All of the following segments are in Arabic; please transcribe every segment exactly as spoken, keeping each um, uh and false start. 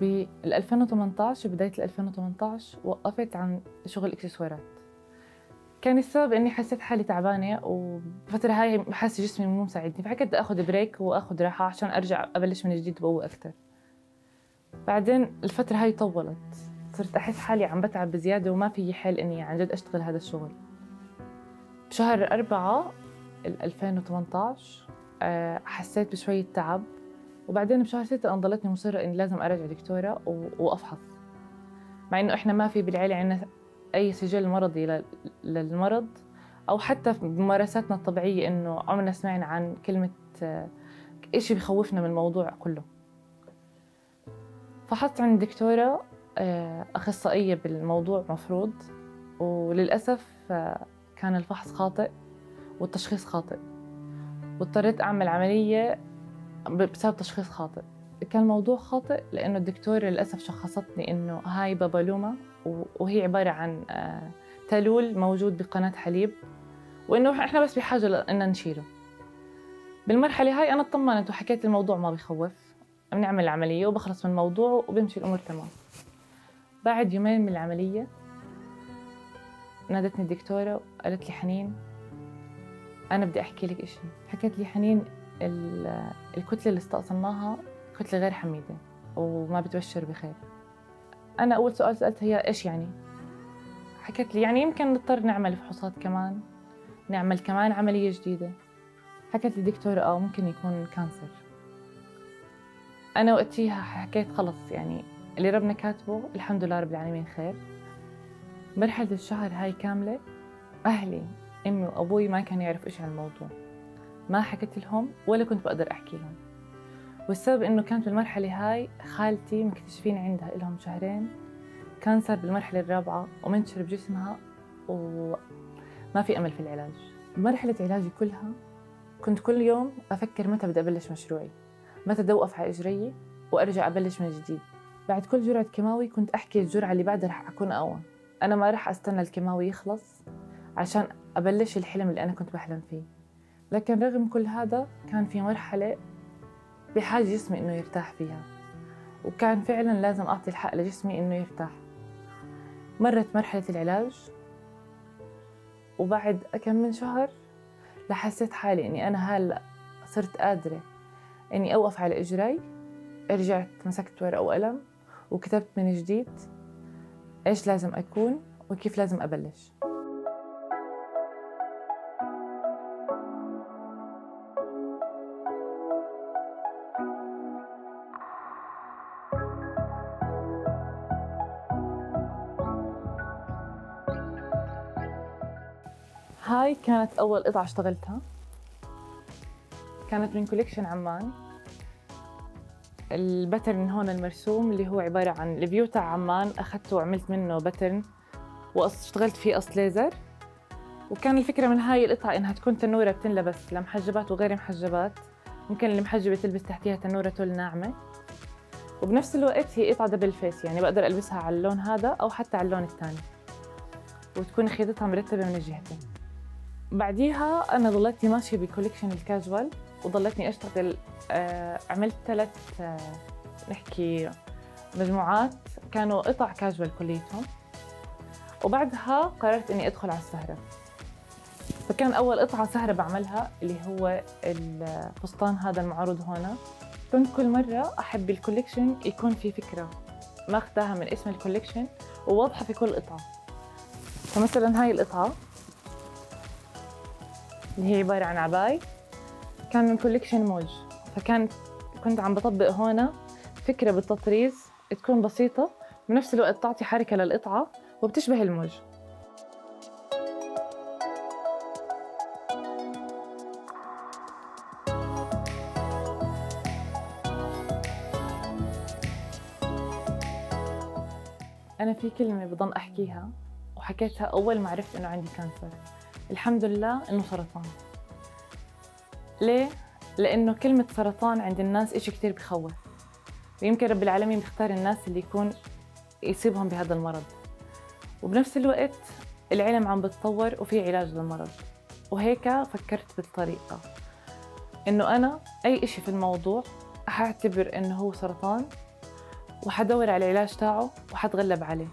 بال ألفين وثمانية عشر بداية ألفين وثمانية عشر وقفت عن شغل إكسسوارات. كان السبب إني حسيت حالي تعبانة وبفترة هاي حاسة جسمي مو مساعدني، فحكيت بدي آخذ بريك وآخذ راحة عشان أرجع أبلش من جديد بقوة أكثر. بعدين الفترة هاي طولت، صرت أحس حالي عم بتعب بزيادة وما في حل إني عن جد أشتغل هذا الشغل. بشهر أربعة ألفين وثمانية عشر حسيت بشوية تعب، وبعدين بشهر ستة أنا ضلتني مصرة إني لازم أرجع دكتورة وأفحص، مع إنه إحنا ما في بالعيلة عندنا أي سجل مرضي للمرض أو حتى بممارساتنا الطبيعية إنه عمرنا سمعنا عن كلمة إشي بخوفنا من الموضوع كله. فحصت عند دكتورة أخصائية بالموضوع مفروض، وللأسف كان الفحص خاطئ والتشخيص خاطئ، واضطريت أعمل عملية بسبب تشخيص خاطئ. كان الموضوع خاطئ لأنه الدكتورة للأسف شخصتني إنه هاي بابالوما، وهي عبارة عن تلول موجود بقناة حليب، وإنه إحنا بس بحاجة لأن نشيله. بالمرحلة هاي أنا اطمنت وحكيت الموضوع ما بخوف، بنعمل العملية وبخلص من الموضوع وبمشي الأمور تمام. بعد يومين من العملية نادتني الدكتورة وقالت لي حنين أنا بدي أحكي لك إشي. حكيت لي حنين الكتلة اللي استأصلناها كتلة غير حميدة وما بتبشر بخير. أنا أول سؤال سألت هي إيش يعني؟ حكت لي يعني يمكن نضطر نعمل فحوصات كمان، نعمل كمان عملية جديدة. حكت لي دكتورة آه ممكن يكون كانسر. أنا وقتها حكيت خلص يعني اللي ربنا كاتبه الحمد لله رب العالمين خير. مرحلة الشهر هاي كاملة أهلي أمي وأبوي ما كانوا يعرفوا إيش عن الموضوع، ما حكيت لهم ولا كنت بقدر أحكي لهم. والسبب إنه كانت بالمرحلة هاي خالتي مكتشفين عندها لهم شهرين كانسر بالمرحلة الرابعة ومنتشر بجسمها وما في أمل في العلاج. بمرحلة علاجي كلها كنت كل يوم أفكر متى بدي أبلش مشروعي، متى بدي أوقف على إجري وأرجع أبلش من جديد. بعد كل جرعة كيماوي كنت أحكي الجرعة اللي بعدها رح أكون أقوى، أنا ما رح أستنى الكيماوي يخلص عشان أبلش الحلم اللي أنا كنت بحلم فيه. لكن رغم كل هذا كان في مرحلة بحاجة جسمي إنه يرتاح فيها، وكان فعلاً لازم أعطي الحق لجسمي إنه يرتاح. مرت مرحلة العلاج، وبعد كم من شهر لحسيت حالي إني أنا هلأ صرت قادرة إني أوقف على إجري. رجعت مسكت ورقة وقلم وكتبت من جديد إيش لازم أكون وكيف لازم أبلش. هاي كانت أول قطعة اشتغلتها، كانت من كوليكشن عمان. الباترن هون المرسوم اللي هو عبارة عن الفيو تاع عمان، أخذته وعملت منه باترن واشتغلت فيه قص ليزر. وكان الفكرة من هاي القطعة إنها تكون تنورة بتنلبس لمحجبات وغير محجبات، ممكن المحجبة تلبس تحتيها تنورة تول ناعمة، وبنفس الوقت هي قطعة دبل فيس، يعني بقدر ألبسها على اللون هذا أو حتى على اللون الثاني، وتكون خيطتها مرتبة من الجهتين. بعديها أنا ضلتني ماشية بكوليكشن الكاجوال وضلتني أشتغل. آه عملت ثلاث آه نحكي مجموعات كانوا قطع كاجوال كليتهم، وبعدها قررت إني أدخل على السهرة. فكان أول قطعة سهرة بعملها اللي هو الفستان هذا المعروض هنا. كنت كل مرة أحب الكوليكشن يكون في فكرة ماخذاها من اسم الكوليكشن وواضحة في كل قطعة. فمثلا هاي القطعة اللي هي عبارة عن عباية كان من كوليكشن موج، فكان كنت عم بطبق هنا فكرة بالتطريز تكون بسيطة بنفس الوقت تعطي حركة للقطعة وبتشبه الموج. أنا في كلمة بضل أحكيها وحكيتها أول ما عرفت إنه عندي كانسر، الحمد لله إنه سرطان. ليه؟ لأنه كلمة سرطان عند الناس إشي كتير بخوف، ويمكن رب العالمين بيختار الناس اللي يكون يصيبهم بهذا المرض، وبنفس الوقت العلم عم بتطور وفي علاج للمرض. وهيك فكرت بالطريقة إنه أنا أي إشي في الموضوع هعتبر إنه هو سرطان، وحدور على العلاج تاعه وحتغلب عليه.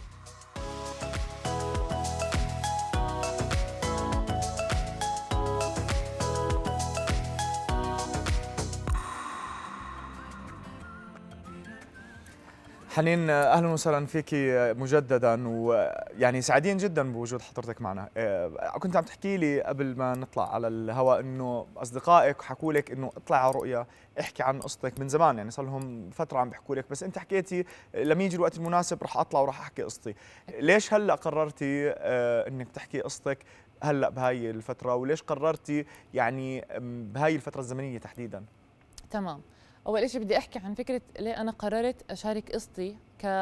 حنين، اهلا وسهلا فيك مجددا، ويعني سعيدين جدا بوجود حضرتك معنا. كنت عم تحكي لي قبل ما نطلع على الهواء انه اصدقائك حكوا لك انه اطلع على رؤيا، احكي عن قصتك من زمان، يعني صار لهم فتره عم بيحكوا لك، بس انت حكيتي لما يجي الوقت المناسب رح اطلع وراح احكي قصتي. ليش هلا قررتي انك تحكي قصتك هلا بهاي الفتره، وليش قررتي يعني بهاي الفتره الزمنيه تحديدا؟ تمام. أول شيء بدي أحكي عن فكرة ليه أنا قررت أشارك قصتي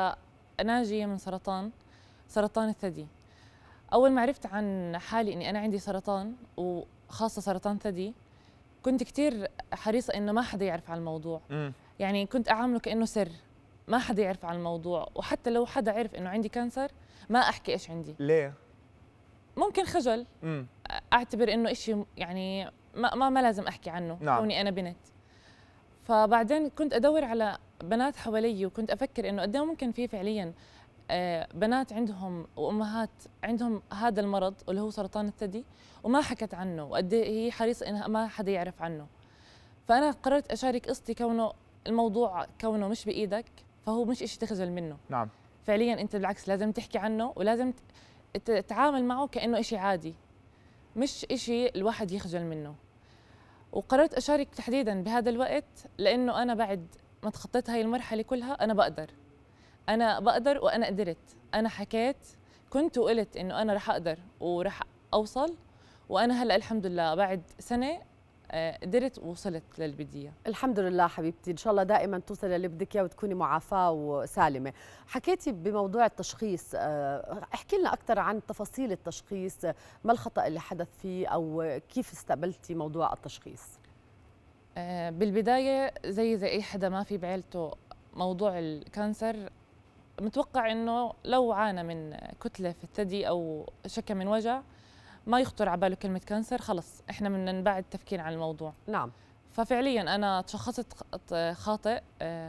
كناجية من سرطان سرطان الثدي. أول ما عرفت عن حالي إني أنا عندي سرطان وخاصة سرطان ثدي، كنت كتير حريصة إنه ما حدا يعرف عن الموضوع. م. يعني كنت أعامله كأنه سر، ما حدا يعرف عن الموضوع، وحتى لو حدا عرف إنه عندي كانسر ما أحكي إيش عندي. ليه؟ ممكن خجل. م. أعتبر إنه إشي يعني ما ما, ما لازم أحكي عنه. نعم. كوني أنا بنت. فبعدين كنت ادور على بنات حوالي، وكنت افكر انه قد ايه ممكن في فعليا بنات عندهم وامهات عندهم هذا المرض اللي هو سرطان الثدي وما حكت عنه، وقد ايه هي حريصه انها ما حدا يعرف عنه. فانا قررت اشارك قصتي، كونه الموضوع كونه مش بايدك فهو مش شيء تخجل منه. نعم. فعليا انت بالعكس لازم تحكي عنه، ولازم تتعامل معه كانه شيء عادي، مش شيء الواحد يخجل منه. وقررت أشارك تحديداً بهذا الوقت لأنه أنا بعد ما تخطيت هاي المرحلة كلها أنا بقدر أنا بقدر وأنا قدرت. أنا حكيت، كنت وقلت إنه أنا رح أقدر ورح أوصل، وأنا هلأ الحمد لله بعد سنة قدرت ووصلت للي بدي اياه. الحمد لله حبيبتي، ان شاء الله دائما توصلي اللي بدك اياه وتكوني معافاه وسالمه. حكيتي بموضوع التشخيص، احكي لنا اكثر عن تفاصيل التشخيص، ما الخطا اللي حدث فيه او كيف استقبلتي موضوع التشخيص؟ بالبدايه زي زي اي حدا ما في بعيلته موضوع الكانسر، متوقع انه لو عانى من كتله في الثدي او شكى من وجع ما يخطر على باله كلمة كانسر، خلص احنا بدنا نبعد التفكير عن الموضوع. نعم. ففعليا انا تشخصت خاطئ،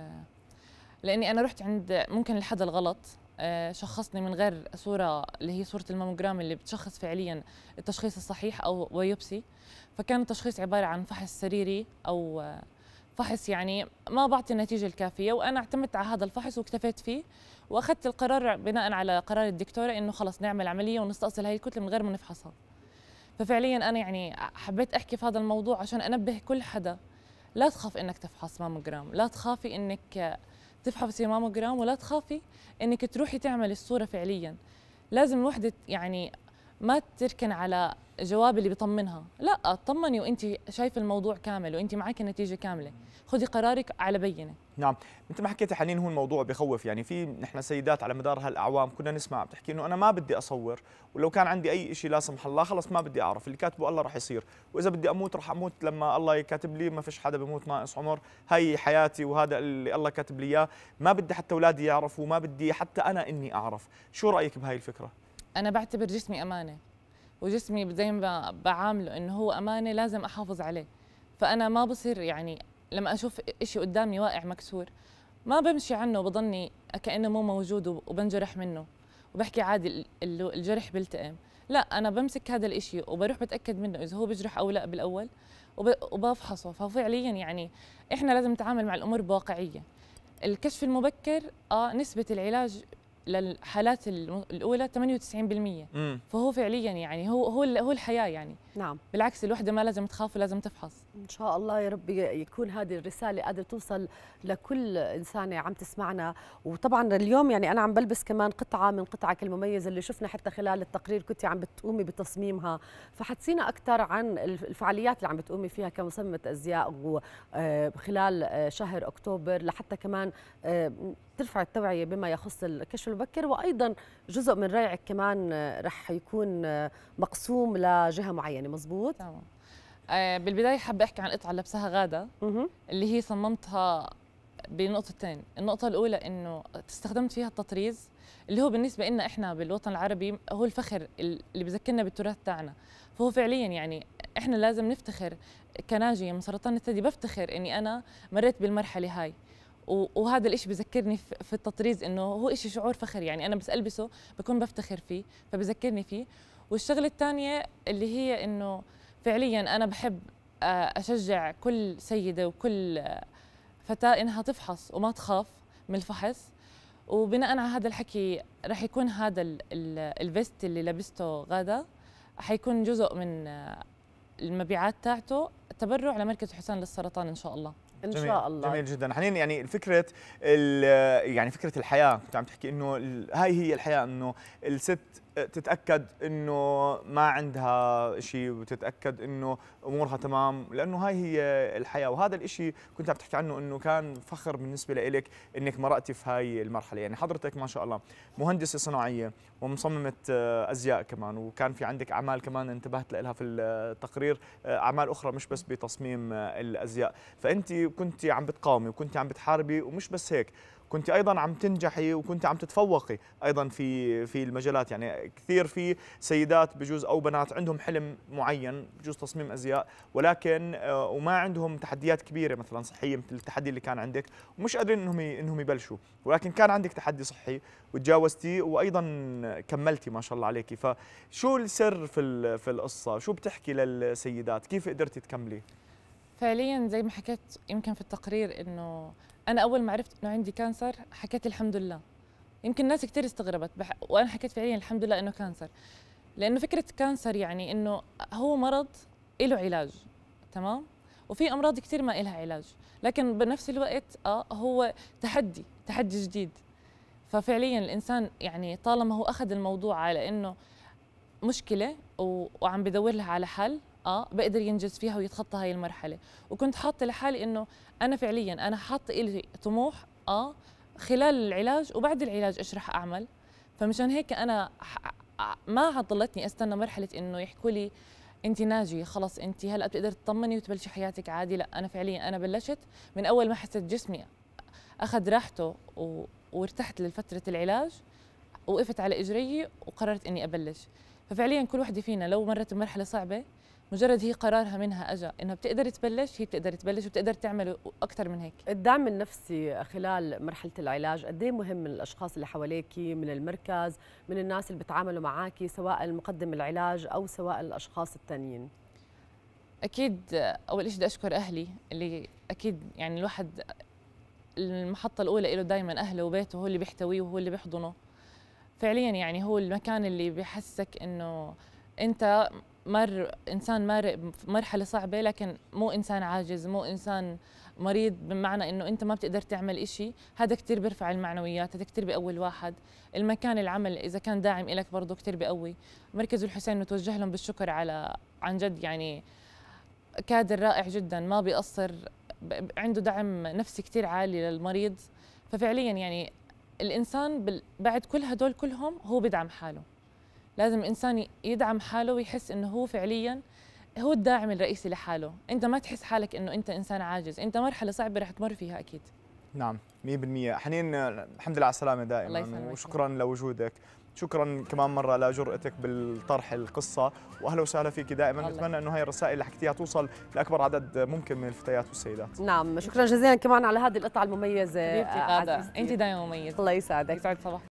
لاني انا رحت عند ممكن الحدا الغلط، شخصني من غير صورة اللي هي صورة الماموجرام اللي بتشخص فعليا التشخيص الصحيح او بايوبسي. فكان التشخيص عبارة عن فحص سريري او فحص يعني ما بعطي النتيجة الكافية، وانا اعتمدت على هذا الفحص واكتفيت فيه، واخذت القرار بناء على قرار الدكتورة انه خلص نعمل عملية ونستأصل هاي الكتلة من غير ما نفحصها. ففعليا انا يعني حبيت احكي في هذا الموضوع عشان انبه كل حدا، لا تخاف انك تفحص ماموجرام، لا تخافي انك تفحصي ماموجرام، ولا تخافي انك تروحي تعملي الصورة فعليا. لازم الوحدة يعني ما تركن على جواب اللي بيطمنها، لا اطمني وانت شايفه الموضوع كامل وانت معك النتيجه كامله، خذي قرارك على بينه. نعم، انت ما حكيتي حنين، هو الموضوع بخوف، يعني في نحن سيدات على مدار هالاعوام كنا نسمع بتحكي انه انا ما بدي اصور، ولو كان عندي اي شيء لا سمح الله خلص ما بدي اعرف، اللي كاتبه الله راح يصير، واذا بدي اموت راح اموت لما الله كاتب لي، ما فيش حدا بيموت ناقص عمر، هي حياتي وهذا اللي الله كاتب لي اياه، ما بدي حتى اولادي يعرفوا، ما بدي حتى انا اني اعرف. شو رايك بهاي الفكره؟ انا بعتبر جسمي امانه، وجسمي زي ما بعامله انه هو امانه لازم احافظ عليه. فانا ما بصير يعني لما اشوف شيء قدامي واقع مكسور ما بمشي عنه وبضلني كانه مو موجود وبنجرح منه وبحكي عادي الجرح بيلتئم، لا انا بمسك هذا الشيء وبروح بتاكد منه اذا هو بيجرح او لا بالاول وبفحصه. ففعليا يعني احنا لازم نتعامل مع الامور بواقعيه. الكشف المبكر اه نسبه العلاج للحالات الاولى ثمانية وتسعين بالمئة، مم. فهو فعليا يعني هو هو هو الحياه يعني. نعم. بالعكس الوحده ما لازم تخاف ولازم تفحص. ان شاء الله يا رب يكون هذه الرساله قادره توصل لكل انسانه عم تسمعنا. وطبعا اليوم يعني انا عم بلبس كمان قطعه من قطعك المميزه اللي شفنا حتى خلال التقرير كنت عم بتقومي بتصميمها، فحتسينا اكثر عن الفعاليات اللي عم بتقومي فيها كمصممه ازياء خلال شهر اكتوبر، لحتى كمان ترفع التوعيه بما يخص الكشف المبكر، وايضا جزء من ريعك كمان رح يكون مقسوم لجهه معينه. مزبوط؟ تمام. آه بالبدايه حابه احكي عن قطعه لبسها غاده اللي هي صممتها بنقطتين. النقطه الاولى انه استخدمت فيها التطريز اللي هو بالنسبه لنا احنا بالوطن العربي هو الفخر اللي بذكرنا بالتراث تاعنا، فهو فعليا يعني احنا لازم نفتخر كناجيه من سرطان الثدي. بفتخر اني انا مريت بالمرحله هاي وهذا الإشي بذكرني في التطريز إنه هو إشي شعور فخر، يعني أنا بس ألبسه بكون بفتخر فيه، فبذكرني فيه. والشغلة الثانية اللي هي إنه فعلياً أنا بحب أشجع كل سيدة وكل فتاة إنها تفحص وما تخاف من الفحص. وبناء على هذا الحكي رح يكون هذا الفيست اللي لبسته غادة حيكون جزء من المبيعات تاعته تبرع لمركز حسين للسرطان إن شاء الله. ان جميل شاء الله. جميل جدا. حنين يعني فكره يعني فكره الحياه كنت عم تحكي انه هاي هي الحياه، انه الست تتاكد انه ما عندها شيء وتتاكد انه امورها تمام، لانه هاي هي الحياه. وهذا الشيء كنت عم تحكي عنه انه كان فخر بالنسبه لإلك انك مرقتي في هاي المرحله. يعني حضرتك ما شاء الله مهندسه صناعيه ومصممه ازياء كمان، وكان في عندك اعمال كمان انتبهت لها في التقرير، اعمال اخرى مش بس بتصميم الازياء. فانت كنت عم بتقاومي وكنت عم بتحاربي، ومش بس هيك كنت ايضا عم تنجحي وكنت عم تتفوقي ايضا في في المجالات. يعني كثير في سيدات بجوز او بنات عندهم حلم معين بجوز تصميم ازياء، ولكن وما عندهم تحديات كبيره مثلا صحيه مثل التحدي اللي كان عندك، ومش قادرين انهم انهم يبلشوا، ولكن كان عندك تحدي صحي وتجاوزتيه وايضا كملتي ما شاء الله عليكي. فشو السر في في القصه؟ شو بتحكي للسيدات؟ كيف قدرتي تكملي؟ فعليا زي ما حكيت يمكن في التقرير انه انا اول ما عرفت انه عندي كانسر حكيت الحمد لله. يمكن الناس كثير استغربت بح... وانا حكيت فعليا الحمد لله انه كانسر، لانه فكره كانسر يعني انه هو مرض له علاج، تمام؟ وفي امراض كثير ما لها علاج، لكن بنفس الوقت اه هو تحدي تحدي جديد. ففعليا الانسان يعني طالما هو اخذ الموضوع على انه مشكله و... وعم بدور لها على حل، اه بقدر ينجز فيها ويتخطى هاي المرحله. وكنت حاطه لحالي انه انا فعليا انا حاطه لي طموح اه خلال العلاج وبعد العلاج ايش رح اعمل. فمشان هيك انا ما عضلتني استنى مرحله انه يحكوا لي انت ناجيه خلص انت هلا بتقدر تطمني وتبلشي حياتك عادي. لا، انا فعليا انا بلشت من اول ما حسيت جسمي اخذ راحته و... وارتحت لفتره العلاج، وقفت على اجري وقررت اني ابلش. ففعليا كل وحده فينا لو مرت بمرحله صعبه مجرد هي قرارها منها اجى انها بتقدر تبلش، هي بتقدر تبلش وبتقدر تعمل اكثر من هيك. الدعم النفسي خلال مرحله العلاج قد ايه مهم من الاشخاص اللي حواليكي، من المركز، من الناس اللي بتعاملوا معاكي، سواء المقدم العلاج او سواء الاشخاص الثانيين؟ اكيد اول شيء بدي اشكر اهلي اللي اكيد يعني الواحد المحطه الاولى له دائما اهله وبيته، هو اللي بيحتويه وهو اللي بيحضنه. فعليا يعني هو المكان اللي بيحسك انه انت مر انسان مارق بمرحله صعبه، لكن مو انسان عاجز، مو انسان مريض بمعنى انه انت ما بتقدر تعمل إشي. هذا كثير بيرفع المعنويات، هذا كثير بيقوي الواحد. المكان العمل اذا كان داعم لك برضه كثير بيقوي. مركز الحسين نتوجه لهم بالشكر على عن جد، يعني كادر رائع جدا ما بيقصر، عنده دعم نفسي كثير عالي للمريض. ففعليا يعني الانسان بعد كل هدول كلهم هو بدعم حاله. لازم الانسان يدعم حاله ويحس انه هو فعليا هو الداعم الرئيسي لحاله. انت ما تحس حالك انه انت انسان عاجز، انت مرحله صعبه رح تمر فيها اكيد. نعم مية بالمية. حنين الحمد لله على السلامه دائما، وشكرا لوجودك. شكرا كمان مره لجرأتك بالطرح القصه، واهلا وسهلا فيكي دائما. نتمنى انه هاي الرسائل اللي حكيتيها توصل لاكبر عدد ممكن من الفتيات والسيدات. نعم، شكرا جزيلا كمان على هذه القطعه المميزه. انت دائما مميزه. الله يسعدك. يسعد صباحك.